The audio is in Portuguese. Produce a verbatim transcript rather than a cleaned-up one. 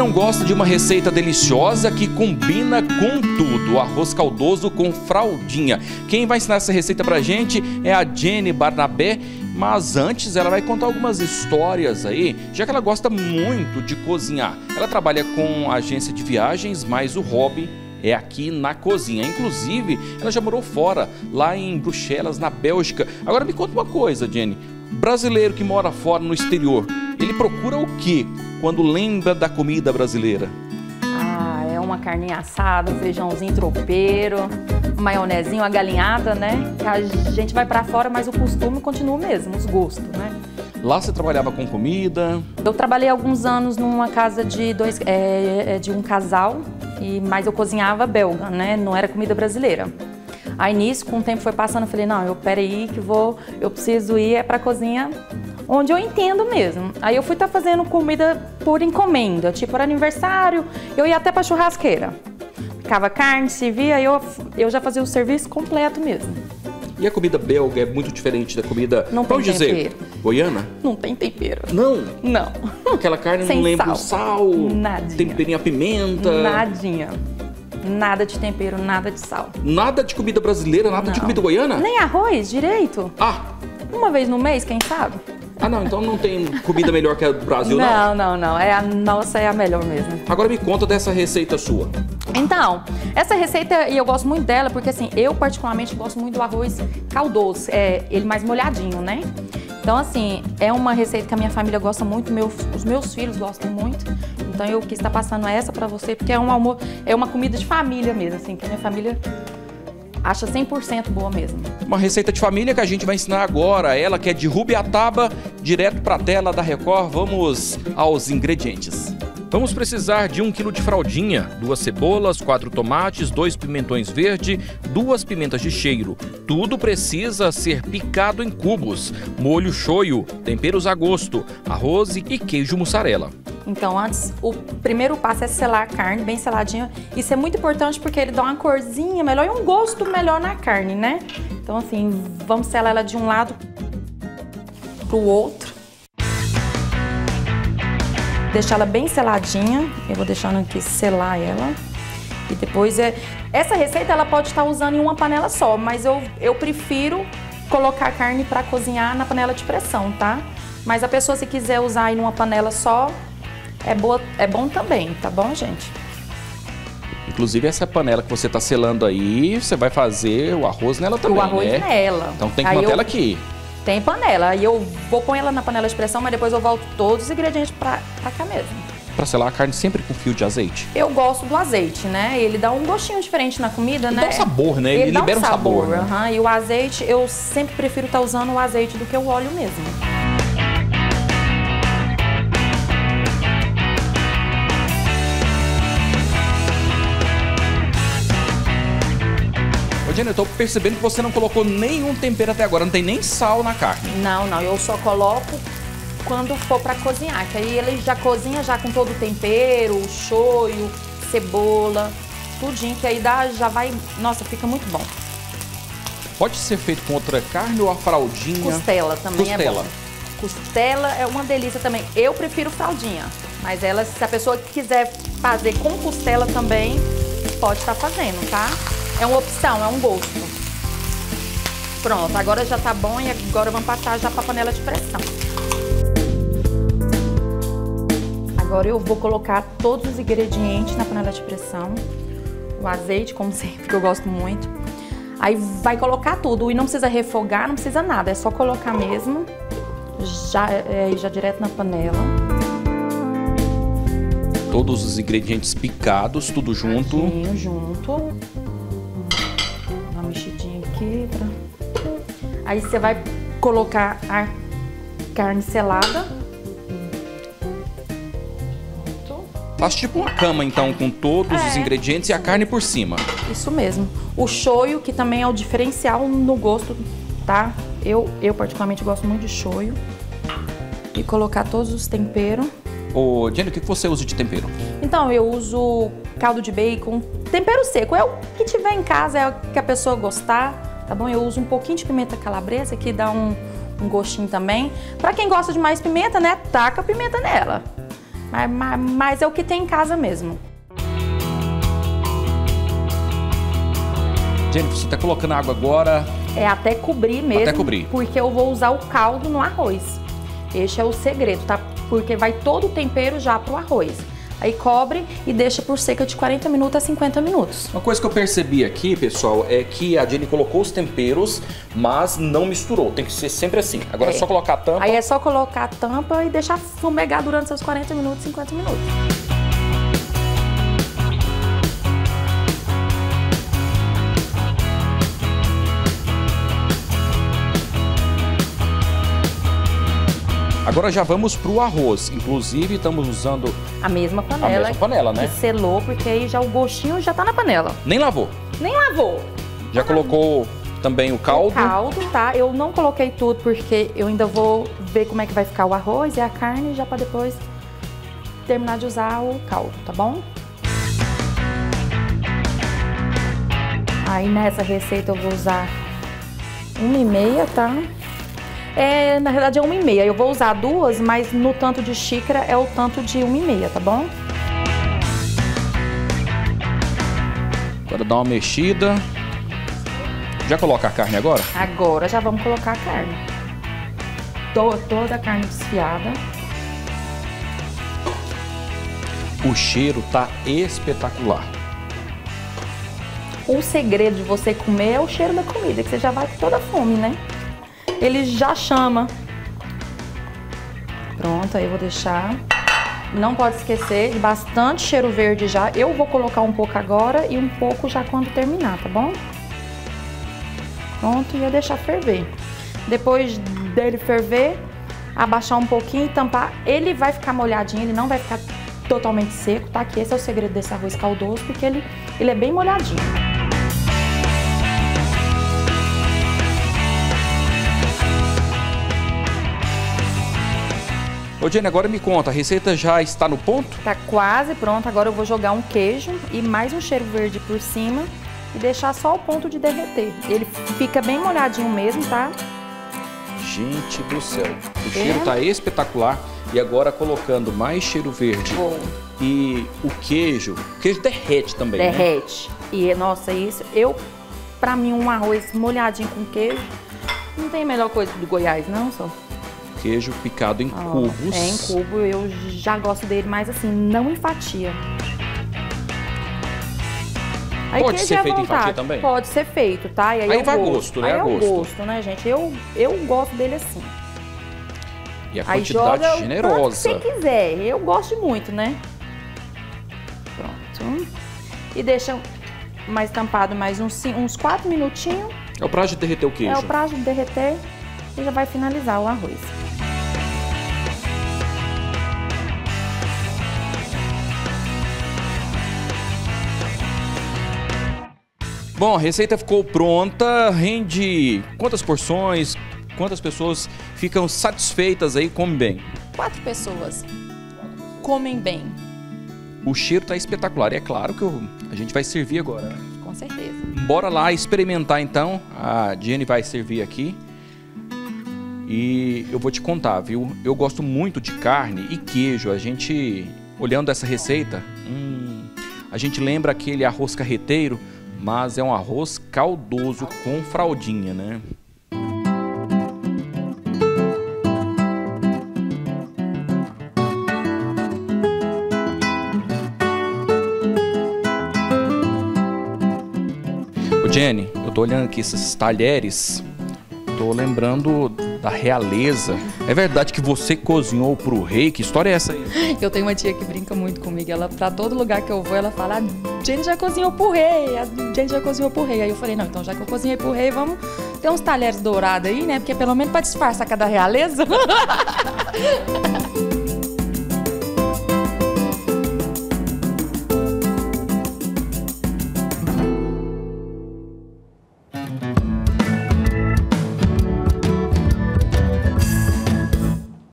não gosta de uma receita deliciosa que combina com tudo? O arroz caldoso com fraldinha. Quem vai ensinar essa receita pra gente é a Jenny Barnabé. Mas antes ela vai contar algumas histórias aí, já que ela gosta muito de cozinhar. Ela trabalha com agência de viagens, mas o hobby é aqui na cozinha. Inclusive, ela já morou fora, lá em Bruxelas, na Bélgica. Agora me conta uma coisa, Jenny. Brasileiro que mora fora no exterior, ele procura o quê quando lembra da comida brasileira? Ah, é uma carninha assada, um feijãozinho tropeiro, um maionezinho, uma galinhada, né? Que a gente vai pra fora, mas o costume continua o mesmo, os gostos, né? Lá você trabalhava com comida? Eu trabalhei alguns anos numa casa de dois, é, de um casal, e, mas eu cozinhava belga, né? Não era comida brasileira. Aí nisso, com o tempo foi passando, eu falei, não, eu peraí que vou, eu preciso ir é pra cozinha onde eu entendo mesmo. Aí eu fui estar tá fazendo comida por encomenda, tipo, era aniversário, eu ia até pra churrasqueira. Ficava carne, servia, eu, eu já fazia o serviço completo mesmo. E a comida belga é muito diferente da comida, não tem vamos dizer, goiana? Não tem tempero. Não? Não. Aquela carne Sem não lembra sal. o sal, Nadinha. temperinho a pimenta. Nadinha. Nada de tempero, nada de sal. Nada de comida brasileira, nada não. de comida goiana? Nem arroz, direito. Ah! Uma vez no mês, quem sabe? Ah, não, então não tem comida melhor que a do Brasil, não? Não, não, não. É a nossa é a melhor mesmo. Agora me conta dessa receita sua. Então, essa receita, e eu gosto muito dela, porque assim, eu particularmente gosto muito do arroz caldoso, é ele mais molhadinho, né? Então, assim, é uma receita que a minha família gosta muito, meu, os meus filhos gostam muito. Então, eu quis estar passando essa pra você, porque é um almoço, é uma comida de família mesmo, assim, que a minha família acha cem por cento boa mesmo. Uma receita de família que a gente vai ensinar agora. Ela que é de Rubiataba, direto para a tela da Record. Vamos aos ingredientes. Vamos precisar de um quilo de fraldinha, duas cebolas, quatro tomates, dois pimentões verdes, duas pimentas de cheiro. Tudo precisa ser picado em cubos. Molho shoyu, temperos a gosto, arroz e queijo mussarela. Então, antes, o primeiro passo é selar a carne, bem seladinha. Isso é muito importante porque ele dá uma corzinha melhor e um gosto melhor na carne, né? Então, assim, vamos selar ela de um lado pro outro. Deixar ela bem seladinha. Eu vou deixando aqui selar ela. E depois, é... essa receita ela pode estar usando em uma panela só, mas eu, eu prefiro colocar a carne para cozinhar na panela de pressão, tá? Mas a pessoa, se quiser usar em uma panela só, É, boa, é bom também, tá bom, gente? Inclusive, essa panela que você tá selando aí, você vai fazer o arroz nela também, o arroz né? nela. Então tem que aí manter eu... ela aqui. Tem panela. Aí eu vou pôr ela na panela de pressão, mas depois eu volto todos os ingredientes pra, pra cá mesmo. Pra selar a carne sempre com fio de azeite? Eu gosto do azeite, né? Ele dá um gostinho diferente na comida, Ele né? dá um sabor, né? Ele, Ele libera um sabor, um sabor né? Uhum. E o azeite, eu sempre prefiro estar usando o azeite do que o óleo mesmo. Jenny, eu tô percebendo que você não colocou nenhum tempero até agora, não tem nem sal na carne. Não, não, eu só coloco quando for pra cozinhar, que aí ele já cozinha já com todo o tempero, o shoyu, cebola, tudinho, que aí dá, já vai, nossa, fica muito bom. Pode ser feito com outra carne ou a fraldinha? Costela também Costela. é bom. Costela é uma delícia também. Eu prefiro fraldinha, mas ela, se a pessoa quiser fazer com costela também, pode estar fazendo, tá? É uma opção, é um gosto. Pronto, agora já tá bom e agora vamos passar já pra panela de pressão. Agora eu vou colocar todos os ingredientes na panela de pressão. O azeite, como sempre, que eu gosto muito. Aí vai colocar tudo e não precisa refogar, não precisa nada. É só colocar mesmo, já, é, já direto na panela. Todos os ingredientes picados, tudo junto. Tudo junto. Uma mexidinha aqui. Pra... Aí você vai colocar a carne selada. Faz tipo uma cama, então, com todos é. os ingredientes e a carne por cima. Isso mesmo. O shoyu, que também é o diferencial no gosto, tá? Eu, eu particularmente gosto muito de shoyu. E colocar todos os temperos. Ô, Jenny, o que você usa de tempero? Então, eu uso caldo de bacon, tempero seco. É o que tiver em casa, é o que a pessoa gostar, tá bom? Eu uso um pouquinho de pimenta calabresa, que dá um, um gostinho também. Pra quem gosta de mais pimenta, né, taca pimenta nela. Mas, mas, mas é o que tem em casa mesmo. Jennifer, você tá colocando água agora? É até cobrir mesmo. Até cobrir. Porque eu vou usar o caldo no arroz. Este é o segredo, tá? Porque vai todo o tempero já pro arroz. Aí cobre e deixa por cerca de quarenta minutos a cinquenta minutos. Uma coisa que eu percebi aqui, pessoal, é que a Jenny colocou os temperos, mas não misturou. Tem que ser sempre assim. Agora é, é só colocar a tampa. Aí é só colocar a tampa e deixar fumegar durante seus quarenta minutos, cinquenta minutos. Agora já vamos pro arroz. Inclusive, estamos usando a mesma panela. A mesma panela, né? Que selou, porque aí já o gostinho já tá na panela. Nem lavou? Nem lavou. Já ah, colocou também o caldo? O caldo, tá? Eu não coloquei tudo porque eu ainda vou ver como é que vai ficar o arroz e a carne já para depois terminar de usar o caldo, tá bom? Aí nessa receita eu vou usar uma e meia, tá? É, na verdade é uma e meia. Eu vou usar duas, mas no tanto de xícara é o tanto de uma e meia, tá bom? Agora dá uma mexida. Já coloca a carne agora? Agora já vamos colocar a carne. Tô, toda a carne desfiada. O cheiro tá espetacular. O segredo de você comer é o cheiro da comida, que você já vai com toda a fome, né? Ele já chama. Pronto, aí eu vou deixar. Não pode esquecer de bastante cheiro verde já. Eu vou colocar um pouco agora e um pouco já quando terminar, tá bom? Pronto, e eu deixar ferver. Depois dele ferver, abaixar um pouquinho e tampar. Ele vai ficar molhadinho, ele não vai ficar totalmente seco, tá? Que esse é o segredo desse arroz caldoso, porque ele, ele é bem molhadinho. Ô Jenny, agora me conta, a receita já está no ponto? Tá quase pronta, agora eu vou jogar um queijo e mais um cheiro verde por cima e deixar só o ponto de derreter. Ele fica bem molhadinho mesmo, tá? Gente do céu, o cheiro tá espetacular. E agora colocando mais cheiro verde Bom. E o queijo, o queijo derrete também, derrete. Né? E nossa, isso, eu, pra mim um arroz molhadinho com queijo, não tem a melhor coisa do Goiás não, só. Queijo picado em oh, cubos. É, em cubo, eu já gosto dele mais assim, não em fatia. Aí, pode ser é feito vontade. em fatia também? Pode ser feito, tá? E aí aí é vai gosto, gosto, né? Aí é o gosto. gosto, né, gente? Eu, eu gosto dele assim. E a aí quantidade joga generosa. O que você quiser, eu gosto muito, né? Pronto. E deixa mais tampado mais uns, uns quatro minutinhos. É o prazo de derreter o queijo. É o prazo de derreter e já vai finalizar o arroz. Bom, a receita ficou pronta, rende quantas porções, quantas pessoas ficam satisfeitas aí, comem bem? Quatro pessoas comem bem. O cheiro tá espetacular e é claro que eu, a gente vai servir agora, né? Com certeza. Bora lá experimentar então, a Jenny vai servir aqui e eu vou te contar, viu? Eu gosto muito de carne e queijo, a gente, olhando essa receita, hum, a gente lembra aquele arroz carreteiro, mas é um arroz caldoso com fraldinha, né? Ô Jenny, eu tô olhando aqui esses talheres, tô lembrando da realeza. É verdade que você cozinhou pro rei? Que história é essa aí? Eu tenho uma tia que brinca muito comigo. Ela, pra todo lugar que eu vou, ela fala: a Jenny já cozinhou pro rei, a Jenny já cozinhou pro rei. Aí eu falei: não, então já que eu cozinhei pro rei, vamos ter uns talheres dourados aí, né? Porque pelo menos pra disfarçar cada realeza.